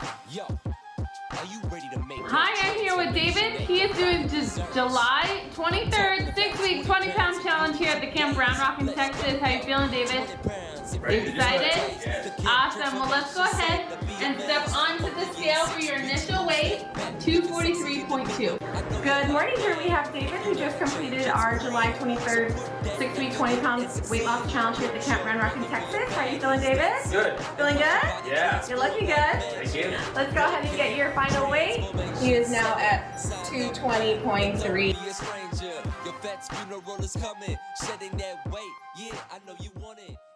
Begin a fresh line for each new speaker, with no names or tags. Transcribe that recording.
Yo, are you ready to make
Hi, I'm here with David. He is doing July 23rd, 6-week, 20-pound challenge here at the Camp Round Rock in Texas. How you feeling, David? Excited? Awesome. Well, let's go ahead and step onto the scale for your initial weight, 243.2.
Good morning, here we have David, who just completed our July 23rd 6-week 20-pound weight loss challenge here at the Camp Round Rock in Texas. How are you feeling, David?
Good.
Feeling good?
Yeah.
You're looking good.
Thank you.
Let's go ahead and get your final weight. He is now at 220.3.
Your fat's funeral is coming, shedding that weight. Yeah, I know you want it.